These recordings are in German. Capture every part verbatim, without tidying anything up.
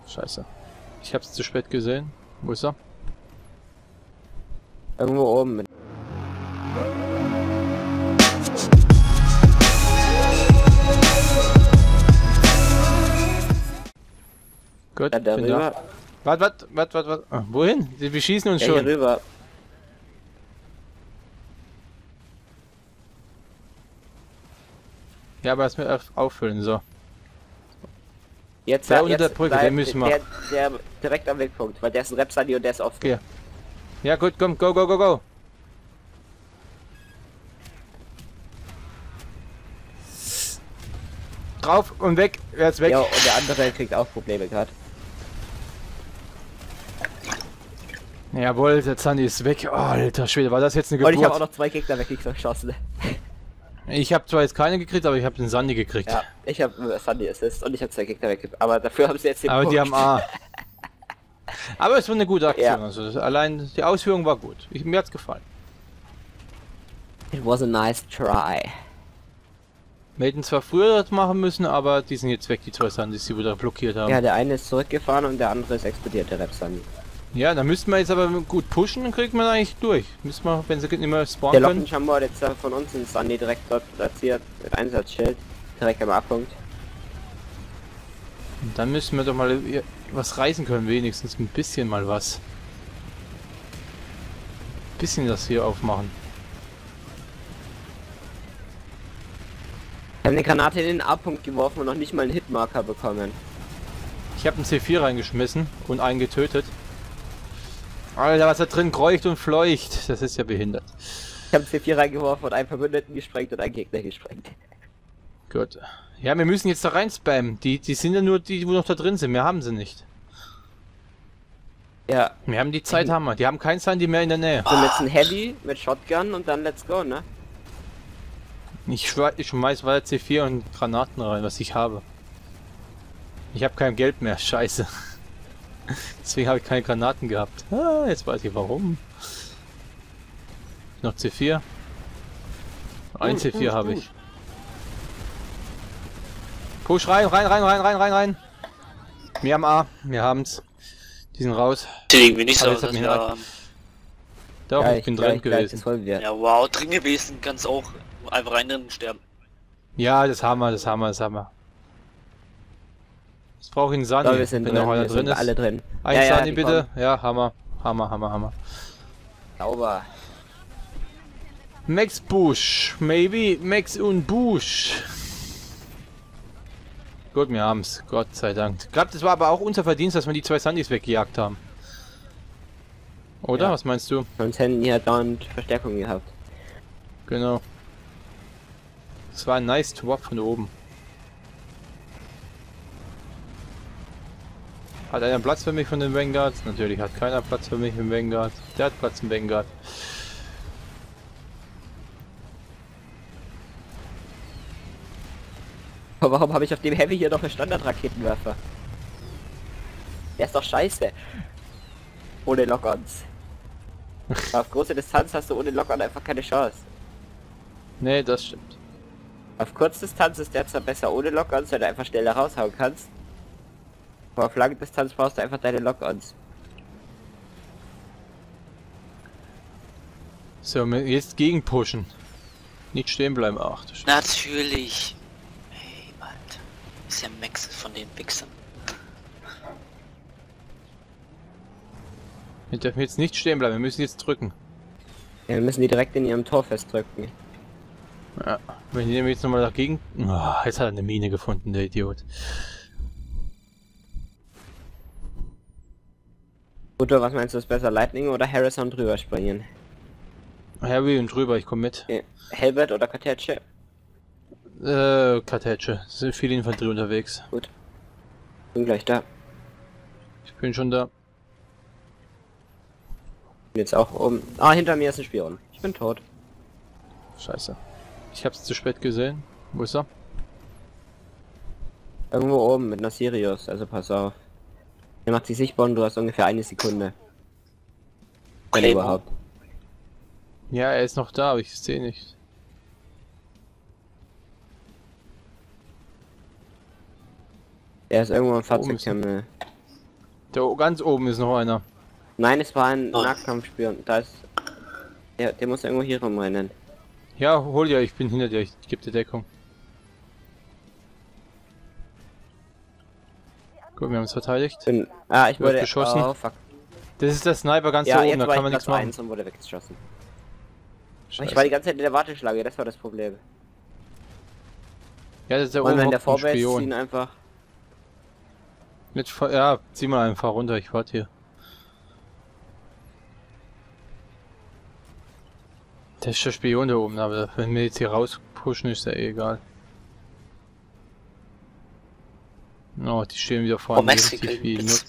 Scheiße. Ich hab's zu spät gesehen. Wo ist er? Irgendwo oben. Mit Gut, ja, bin da. Wart, wart, wart, wart, wart. Ah, wohin? Wir schießen uns ja, schon. hier rüber. Ja, aber lass mir auffüllen, so. Jetzt, Der ja, unter jetzt der Brücke, den müssen wir. Der, der direkt am Wegpunkt, weil der ist ein Repsani und der ist offen. Okay. Ja gut, komm, go, go, go, go. Drauf und weg, er ist weg. Ja, und der andere kriegt auch Probleme gerade. Jawohl, der Zanni ist weg. Oh, alter Schwede, war das jetzt eine Geburt? Und ich habe auch noch zwei Gegner weggeschossen. Ich habe zwar jetzt keine gekriegt, aber ich habe den Sandy gekriegt. Ja, ich habe Sandy Assist und ich habe zwei Gegner weggekriegt. Aber dafür haben sie jetzt den Aber Punkt. die haben A. Aber es war eine gute Aktion. Ja. Also das, allein die Ausführung war gut. Ich, mir hat's gefallen. It was a nice try. Wir hätten zwar früher das machen müssen, aber die sind jetzt weg, die zwei Sandys, die wir da blockiert haben. Ja, der eine ist zurückgefahren und der andere ist explodiert, der Repsani. Ja, da müssten wir jetzt aber gut pushen, dann kriegt man eigentlich durch. Müssen wir, wenn sie nicht mehr spawnen Der können. Lockenschambor jetzt von uns in Sandy direkt dort platziert, mit Einsatzschild, direkt am A-Punkt. Und dann müssen wir doch mal was reißen können, wenigstens ein bisschen mal was. Ein bisschen das hier aufmachen. Ich habe eine Granate in den A-Punkt geworfen und noch nicht mal einen Hitmarker bekommen. Ich habe einen C vier reingeschmissen und einen getötet. Alter, was da drin kreucht und fleucht. Das ist ja behindert. Ich habe einen C vier reingeworfen und einen Verbündeten gesprengt und einen Gegner gesprengt. Gut. Ja, wir müssen jetzt da rein spammen. Die, die sind ja nur die, die noch da drin sind. Mehr haben sie nicht. Ja. Wir haben die Zeit, haben wir. Die haben keinen Sandy mehr in der Nähe. So jetzt ein Heavy mit Shotgun und dann let's go, ne? Ich, schwör, ich schmeiß weiter C vier und Granaten rein, was ich habe. Ich habe kein Geld mehr. Scheiße. Deswegen habe ich keine Granaten gehabt. Ah, jetzt weiß ich warum. Noch C vier. Ein C vier habe ich. Push rein, rein, rein, rein, rein, rein, rein. Wir haben A, wir haben's. Die sind raus. Irgendwie nicht so, Aber jetzt dass hat mich wir, halt- Doch, Ja, ich bin gleich- drin gleich, gewesen. das wollen wir. ja wow, drin gewesen, kannst auch einfach reinrennen und sterben. Ja, das haben wir, das haben wir, das haben wir. Jetzt brauche ich einen Sani, So, wir sind wenn drin, noch einer wir drin sind ist. alle drin. Ein Ja, ja, Sani die bitte. Ja, Hammer. Hammer, Hammer, Hammer. Sauber. Max Bush. Maybe Max und Bush. Gut, wir haben's. Gott sei Dank. Ich glaube, das war aber auch unser Verdienst, dass wir die zwei Sandys weggejagt haben. Oder? Ja. Was meinst du? Sonst hätten die halt dauernd Verstärkung gehabt. Genau. Das war ein nice Drop von oben. Hat einer Platz für mich von den Vanguards? Natürlich hat keiner Platz für mich im Vanguard. Der hat Platz im Vanguard. Aber warum habe ich auf dem Heavy hier noch einen Standard-Raketenwerfer? Der ist doch scheiße. Ohne Lock-ons. Auf große Distanz hast du ohne Lock-on einfach keine Chance. Nee, das stimmt. Auf Kurzdistanz ist der zwar besser ohne Lock-ons, weil du einfach schneller raushauen kannst. Aber auf lange Distanz brauchst du einfach deine Lock-ons. So, wir jetzt gegen pushen. Nicht stehen bleiben. Ach, das stimmt. Natürlich. Hey, Mann. Ist ja Max von den Wichsern. Wir dürfen jetzt nicht stehen bleiben, wir müssen jetzt drücken. Ja, wir müssen die direkt in ihrem Tor festdrücken. Ja, wenn die jetzt nochmal dagegen... Oh, jetzt hat er eine Mine gefunden, der Idiot. Guto, was meinst du, ist besser, Lightning oder Harrison drüber springen? Harry und drüber, ich komme mit. Ja. Helbert oder Kartätsche? Äh, Kartätsche. Es sind viele Infanterie unterwegs. Gut. Bin gleich da. Ich bin schon da. Bin jetzt auch oben. Ah, hinter mir ist ein Spion. Ich bin tot. Scheiße. Ich hab's zu spät gesehen. Wo ist er? Irgendwo oben mit einer Sirius, also pass auf. Er macht sich sichtbar und du hast ungefähr eine Sekunde. Wenn Okay, überhaupt. Ja, er ist noch da, aber ich sehe nicht. Er ist irgendwo am Oben ist er. Fahrzeugterminal. Da o- ganz oben ist noch einer. Nein, es war ein Oh. Nahkampfspion. Da ist... Der, der muss irgendwo hier rumrennen. Ja, hol dir, ich bin hinter dir, ich gebe dir Deckung. Gut, wir haben es verteidigt. Bin, ah, ich Wird wurde... beschossen. Oh, fuck. Das ist der Sniper ganz Ja, da oben, jetzt da war kann ich man nichts Platz machen. eins und wurde weggeschossen. Scheiße. Ich war die ganze Zeit in der Warteschlange, das war das Problem. Ja, das ist der Wollen oben wir in der hockt ein Vorbase Spion. ziehen einfach... Jetzt, fahr- ja, zieh mal einfach runter, ich warte hier. Der ist der Spion da oben, aber wenn wir jetzt hier rauspushen, ist ja eh egal. Oh, die stehen wieder Oh, vorne. Max richtig gekillt. viel. Blitz.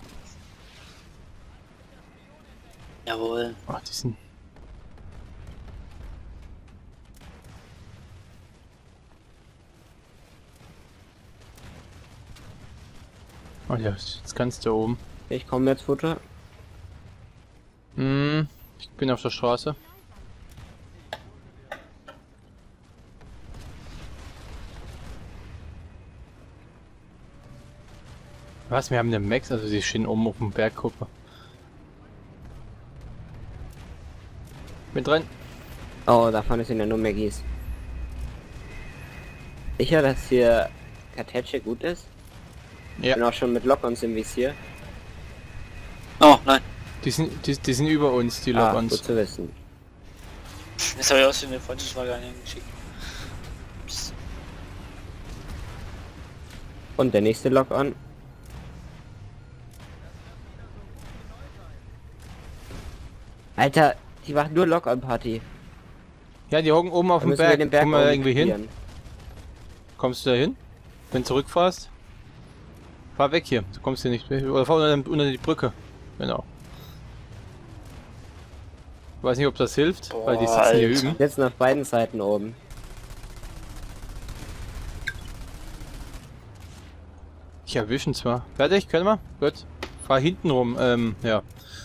Jawohl. Ach, die sind... Oh ja, jetzt ganz da oben. Ich komme jetzt, Futter. Hm, ich bin auf der Straße. Was? Wir haben den Max, also sie stehen oben auf dem Bergkuppe. Bin drin. Oh, davon sind ja nur Maggies. Sicher, dass hier Kartätsche gut ist? Ich Ja, bin auch schon mit Lock-ons im Visier. Oh, nein. die sind, die, die sind über uns, die Ah, Lock-ons. gut zu wissen. Jetzt habe ich aus den Freundschaftsfrage eingeschickt. Psst. Und der nächste Lock-on. Alter, die machen nur Lock-on-Party. Ja, die hocken oben auf Da dem müssen wir Berg. den Berg Kommen wir oben irgendwie hin? probieren. Kommst du da hin? Wenn du zurückfährst? Fahr weg hier, du kommst hier nicht mehr. Oder fahr unter, unter die Brücke. Genau. Ich weiß nicht, ob das hilft, weil die Boah, sitzen hier Alter. üben. Sitzen auf beiden Seiten oben. Ich erwischen zwar. Fertig, können wir? Gut. Fahr hinten rum, ähm, ja.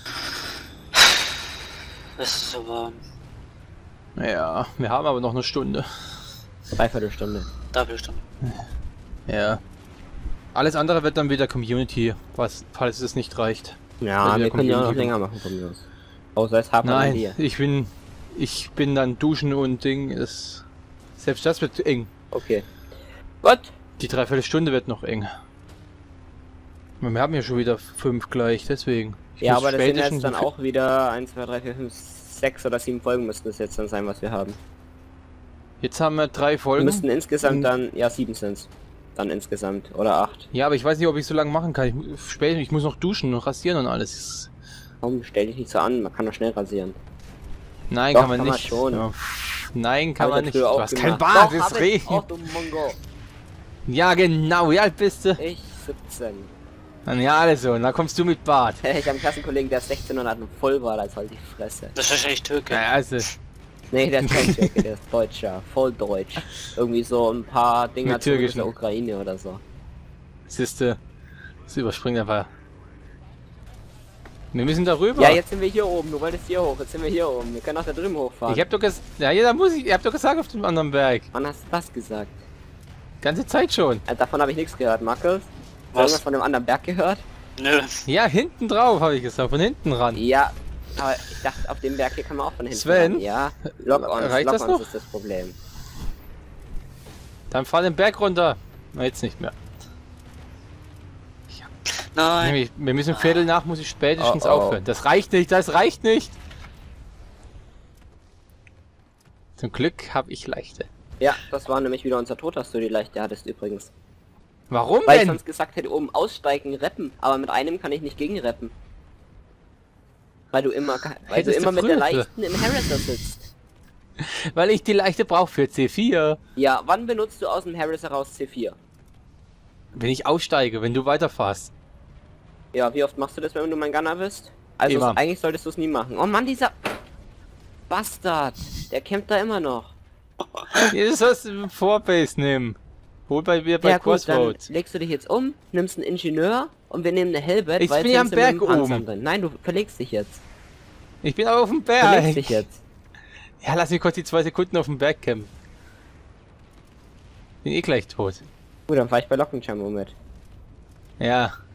Das ist so warm. Ja, wir haben aber noch eine Stunde. Dreiviertelstunde. Doppelstunde. Ja. Alles andere wird dann wieder Community, was, falls es nicht reicht. Ja, Weil wir wir können ja auch noch Community- länger machen von mir aus. Außer es haben wir Nein, hier. ich bin, ich bin dann duschen und Ding ist, selbst das wird eng. Okay. Gut. Die Dreiviertelstunde wird noch eng. Wir haben ja schon wieder fünf gleich, deswegen. Ich Ja, muss aber das sind spätestens jetzt dann um auch wieder eins, zwei, drei, vier, fünf, sechs oder sieben Folgen müssten es jetzt dann sein, was wir haben. Jetzt haben wir drei Wir Folgen. müssten insgesamt Und- dann, ja sieben sind's. Dann insgesamt. Oder acht. Ja, aber ich weiß nicht, ob ich so lange machen kann. Ich, mu- spät, ich muss noch duschen und rasieren und alles. Komm, stell dich nicht so an, man kann doch schnell rasieren. Nein, Doch, kann man kann man nicht. schon. Ja. Nein, kann Hab man ich nicht. früher Du auch hast kein gemacht. Bart, Doch, das hab ich riecht. auch, du Mongo. Ja, genau. Wie alt bist du? Ich siebzehn. Ja, alles so. Und dann kommst du mit Bart. Ich habe einen Klassenkollegen, der ist sechzehn und hat einen Vollbart, als halt die Fresse. Das ist wahrscheinlich Türke. Ja, also. Nee, der ist kein Türke, der ist Deutscher. Voll deutsch. Irgendwie so ein paar Dinger Mit zurück aus türkischen. der Ukraine oder so. Siehste. Das überspringt einfach. Wir müssen da rüber. Ja, jetzt sind wir hier oben. Du wolltest hier hoch, jetzt sind wir hier oben. Wir können auch da drüben hochfahren. Ich hab doch gesagt. Ja, ja, da muss ich. Ihr habt doch gesagt auf dem anderen Berg. Wann hast du das gesagt? Ganze Zeit schon. Äh, davon habe ich nichts gehört, Markus. Was? Hast du von dem anderen Berg gehört? Nö. Ja, hinten drauf, habe ich gesagt. Von hinten ran. Ja, aber ich dachte, auf dem Berg hier kann man auch von hinten Sven? ran. Ja, Lock-ons, Reicht das Lock-ons noch? ist das Problem. Dann fahr den Berg runter. Na, jetzt nicht mehr. Nein. Nämlich, wir müssen Viertel nach, muss ich spätestens Oh, oh. aufhören. Das reicht nicht, das reicht nicht. Zum Glück habe ich leichte. Ja, das war nämlich wieder unser Tod, dass du die leichte hattest übrigens. Warum Weil ich denn? sonst gesagt hätte, oben aussteigen, reppen. Aber mit einem kann ich nicht gegen reppen. Weil du immer, weil du Hättest immer du mit der früher- leichten im Harrisser sitzt. Weil ich die leichte brauche für C vier. Ja, wann benutzt du aus dem Harrisser raus C vier? Wenn ich aussteige, wenn du weiterfährst. Ja, wie oft machst du das, wenn du mein Gunner bist? Also Immer. es, eigentlich solltest du es nie machen. Oh Mann, dieser Bastard, der campt da immer noch. Jetzt sollst du Vorbase nehmen. Hol bei mir bei Ja gut, dann Crossroads. legst du dich jetzt um, nimmst einen Ingenieur und wir nehmen eine Hellbett, Ich weil bin jetzt ja am sind wir Berg mit dem Panzer oben. drin. Nein, du verlegst dich jetzt. Ich bin aber auf dem Verlegst Berg. dich jetzt. Ja, lass mich kurz die zwei Sekunden auf dem Berg campen. Bin eh gleich tot. Gut, dann fahr ich bei Lockenjumbo mit. Ja,